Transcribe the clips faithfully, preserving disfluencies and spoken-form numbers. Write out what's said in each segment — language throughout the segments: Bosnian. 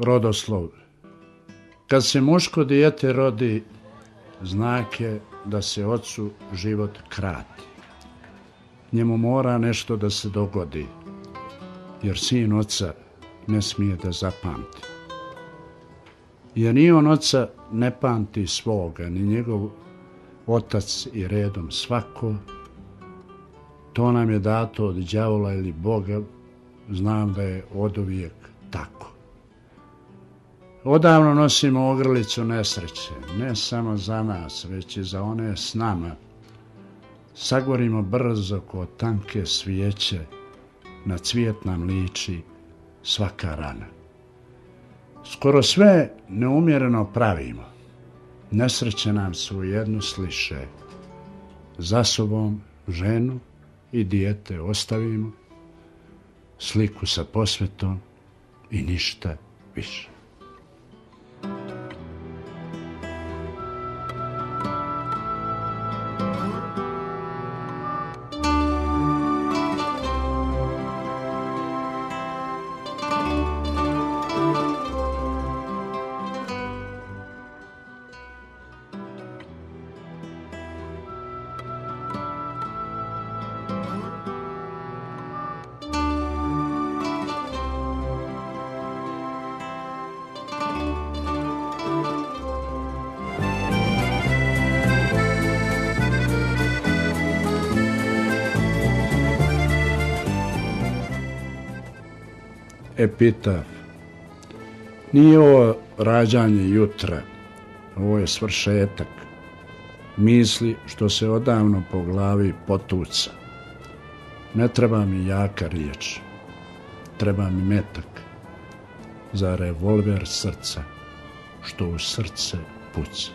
Rodoslov. Kad se muško dijete rodi, znak je da se ocu život krati. Njemu mora nešto da se dogodi, jer sin oca ne smije da zapamti. Jer ni on oca ne pamti svoga, ni njegov otac i redom svako. To nam je dato od đavola ili Boga, znam da je oduvijek tako. Odavno nosimo ogrlicu nesreće, ne samo za nas, već i za one s nama. Sagorimo brzo ko tanke svijeće, na cvijet nam liči svaka rana. Skoro sve neumjereno pravimo, nesreće nam se u jednu sliše. Za sobom ženu i dijete ostavimo, sliku sa posvetom i ništa više. Epitaf. Nije ovo rađanje jutra, ovo je svršetak misli što se odavno po glavi potuca. Ne treba mi jaka riječ, treba mi metak za revolver srca što u srce puca.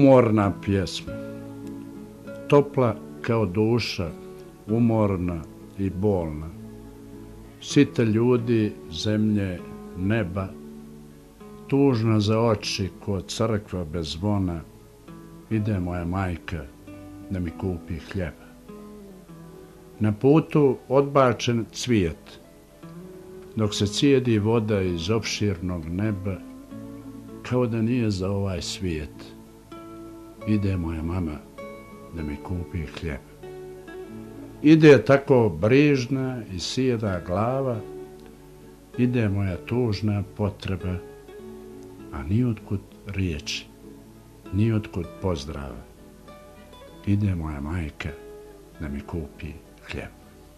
umorna pjesma, topla kao duša, umorna i bolna, sita ljudi, zemlje, neba, tužna za oči ko crkva bez zvona, ide moja majka da mi kupi hljeba. Na putu odbačen cvijet, dok se cijedi voda iz opširnog neba, kao da nije za ovaj svijet, ide moja mama da mi kupi hljeb. Ide tako brižna i sjeda glava, ide moja tužna potreba, a nijotkud riječi, nijotkud pozdrava. Ide moja majka da mi kupi hljeb.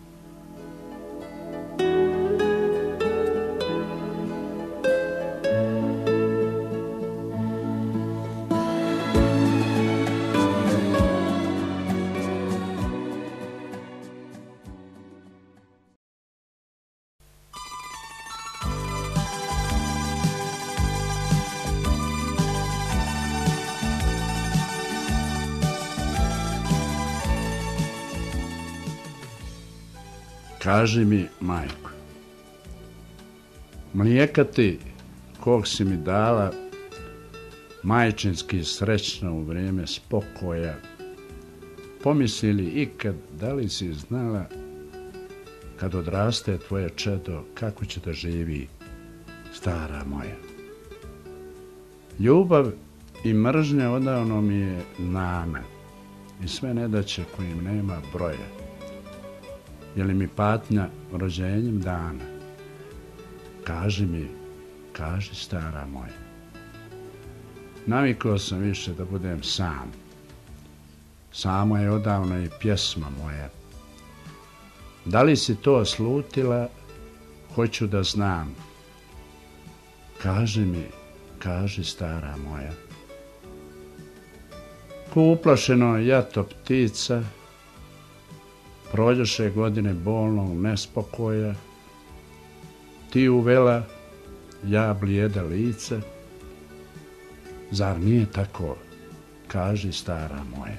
Kaži mi, majko, mlijeka ti, kog si mi dala, majčinski srećna u vrijeme spokoja, pomisli li ikad, da li si znala, kad odraste tvoje čedo, kako će da živi, stara moja? Ljubav i mržnja odavno mi je nama i sve nedaće kojim nema broja. Je li mi patnja rođenjem dana? Kaži mi, kaži stara moja. Navikao sam više da budem sam. Sama je odavno i pjesma moja. Da li si to slutila, hoću da znam. Kaži mi, kaži stara moja. Ko uplašeno jato ptica, prođoše godine bolnog nespokoja, ti uvela, ja blijeda lice, zar nije tako, kaži stara moja.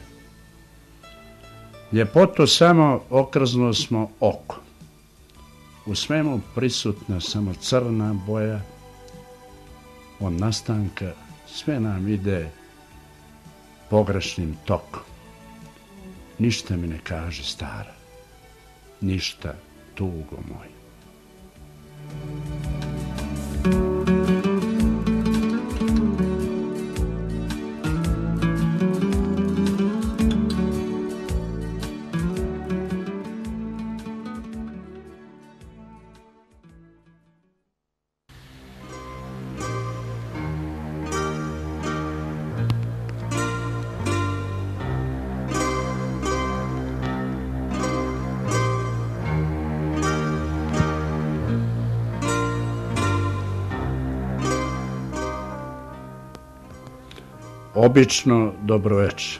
Ljepotu samo okrznuo smo oko, u svemu prisutna samo crna boja, od nastanka sve nam ide pogrešnim tokom. Ništa mi ne kaži stara, ništa, tugo moj. Obično dobroveče.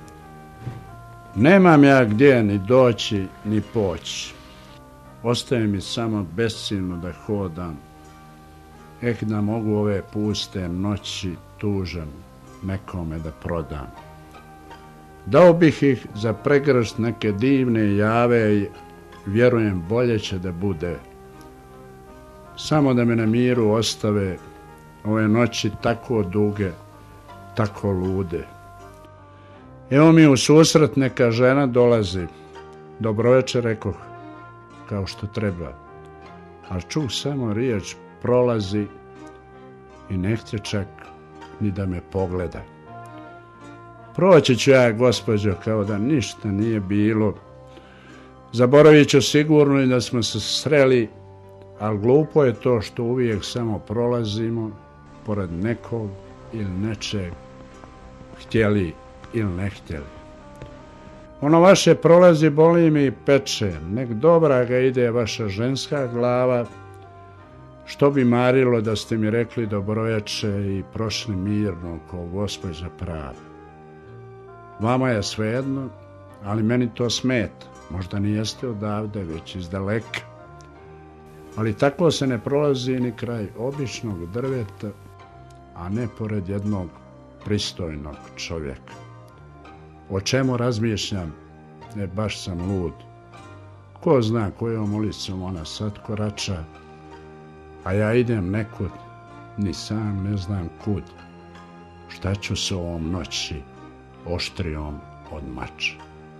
Nemam ja gdje ni doći, ni poći. Ostaje mi samo besciljno da hodam. Eh, da mogu ove puste noći tužan nekome da prodam. Dao bih ih za pregršt neke divne jave i vjerujem bolje će da bude. Samo da me na miru ostave ove noći tako duge, tako lude. Evo mi u susret neka žena dolazi. Dobroveče, rekoh, kao što treba. Ali čuh samo riječ prolazi i ne htje čak ni da me pogleda. Proći ću ja, gospođo, kao da ništa nije bilo. Zaboravit ću sigurno i da smo se sreli, ali glupo je to što uvijek samo prolazimo pored nekog ili nečeg, htjeli ili ne htjeli. Ono vaše prolazi boli mi i peče, nek dobra ga ide vaša ženska glava, što bi marilo da ste mi rekli dobroveče i prošli mirno ko gospođa prava. Vama je svejedno, ali meni to smeta, možda nijeste odavde, već iz daleka. Ali tako se ne prolazi ni kraj običnog drveta, a ne pored jednog pristojnog čovjeka. O čemu razmišljam? E, baš sam lud. Ko zna kojom ulicom ona sad korača, a ja idem nekud, ni sam ne znam kud. Šta ću s ovom noći oštrijom od mača?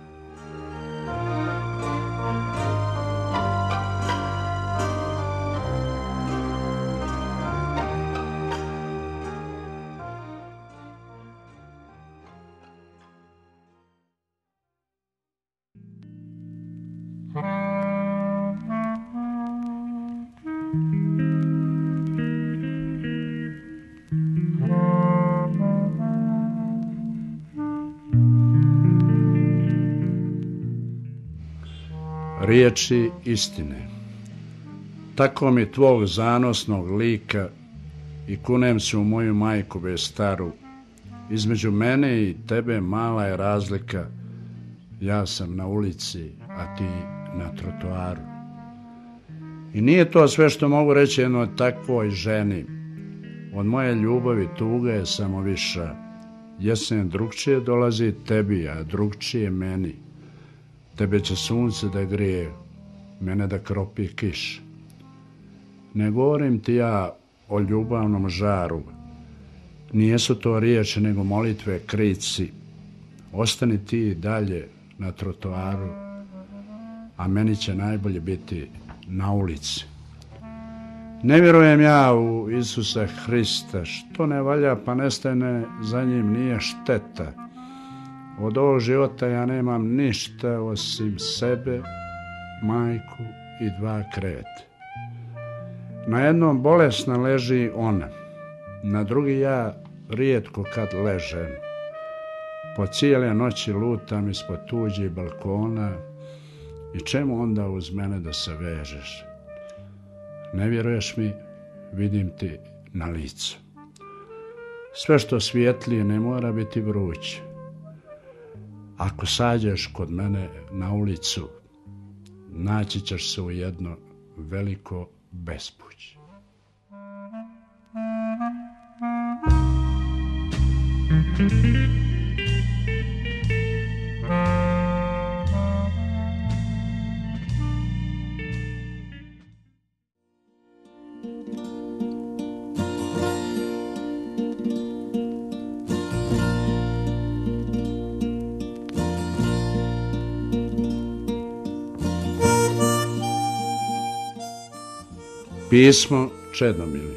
Riječi istine. Tako mi tvog zanosnog lika i kunem se u moju majku bez staru. Između mene i tebe mala je razlika. Ja sam na ulici, a ti na trotoaru. I nije to sve što mogu reći jednoj takvoj ženi. Od moje ljubavi tuga je samo viša. Jesen drugčije dolazi tebi, a drugčije meni. Tebe će sunce da grije, mene da kropi kiš. Ne govorim ti ja o ljubavnom žaru. Nijesu to riječi nego molitve krici. Ostani ti dalje na trotoaru, a meni će najbolje biti na ulici. Ne vjerujem ja u Isusa Hrista, što ne valja pa nestane, za njim nije šteta. Od ovog života ja nemam ništa osim sebe, majku i dva kreveta. Na jednom bolesna leži ona, na drugi ja rijetko kad ležem. Po cijele noći lutam ispod tuđih balkona i čemu onda uz mene da se vežeš? Ne vjeruješ mi, vidim ti na licu. Sve što svijetlije ne mora biti vruće. Ako sađeš kod mene na ulicu, naći ćeš se u jedno veliko bespuće. Pismo Čedomili.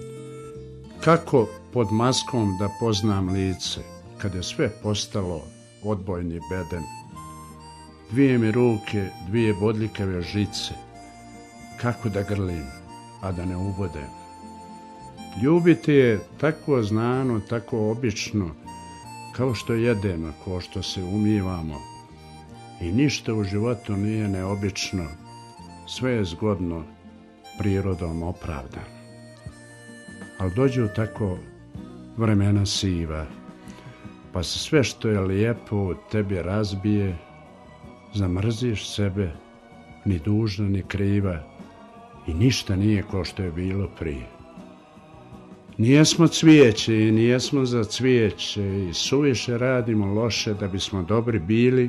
Kako pod maskom da poznam lice, kad je sve postalo odbojni beden? Dvije mi ruke, dvije bodljikave žice, kako da grlim, a da ne ubodem? Ljubiti je tako znano, tako obično, kao što jedemo, kao što se umivamo. I ništa u životu nije neobično, sve je zgodno, prirodom opravdan. Ali dođu tako vremena siva, pa se sve što je lijepo u tebi razbije, zamrziš sebe, ni dužna ni kriva, i ništa nije ko što je bilo prije. Nijesmo cvijeće i nijesmo za cvijeće i suviše radimo loše da bismo dobri bili,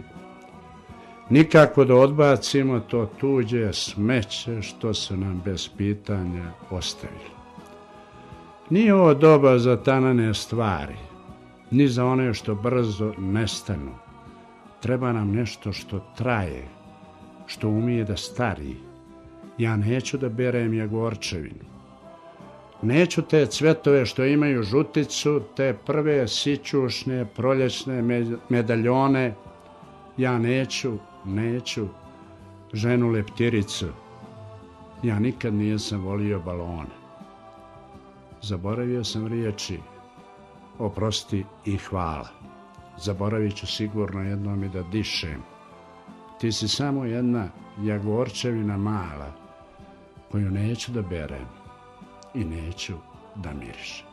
nikako da odbacimo to tuđe smeće što su nam bez pitanja ostavili. Nije ovo doba za tanane stvari, ni za one što brzo nestanu. Treba nam nešto što traje, što umije da stari. Ja neću da berem jagorčevinu. Neću te cvetove što imaju žuticu, te prve sićušne proljećne medaljone. Ja neću, neću ženu leptiricu. Ja nikad nisam volio balone. Zaboravio sam riječi oprosti i hvala. Zaboravit ću sigurno jednom i da dišem. Ti si samo jedna jagorčevina mala, koju neću da berem i neću da mirišem.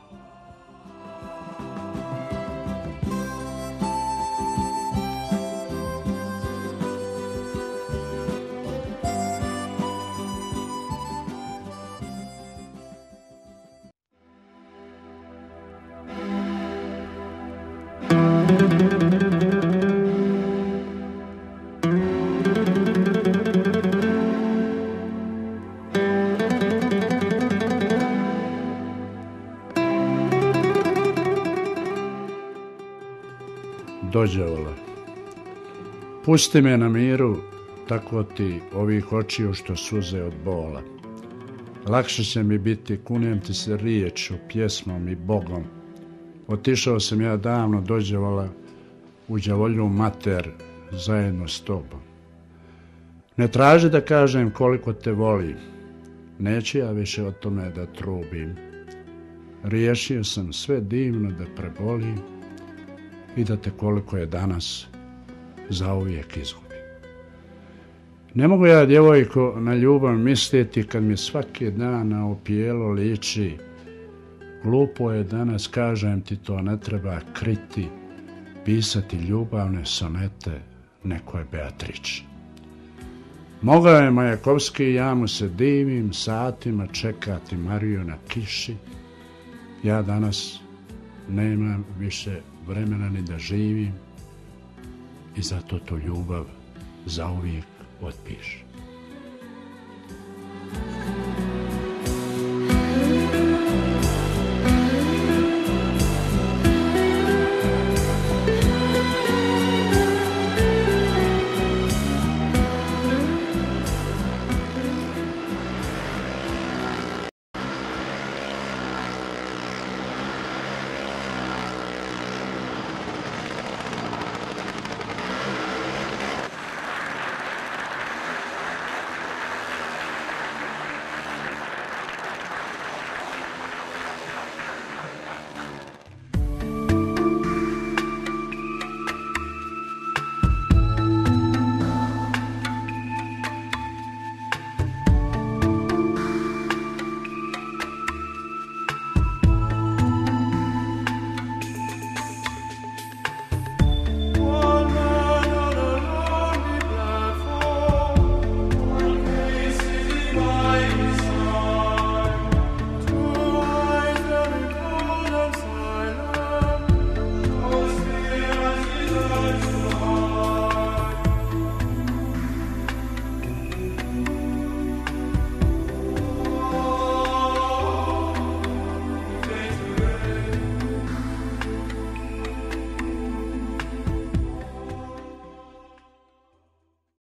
dođevala. Pusti me na miru, tako ti ovih očiju što suze od bola. Lakše će mi biti, kunem ti se riječu, pjesmom i Bogom. Otišao sam ja davno dođevala u đavolju mater zajedno s tobom. Ne traži da kažem koliko te volim, neću ja više o tome da trubim. Riješio sam sve divno da prebolim i da te koliko je danas zauvijek izgubim. Ne mogu ja, djevojko, na ljubav misliti kad mi svaki dan na opijelo liči. Glupo je danas, kažem ti, to ne treba kriti, pisati ljubavne sonete nekoj Beatriči. Mogao je Majakovski, ja mu se divim, satima čekati Mariju na kiši. Ja danas nemam više vremena ni da živim i zato tu ljubav zauvijek otpiši.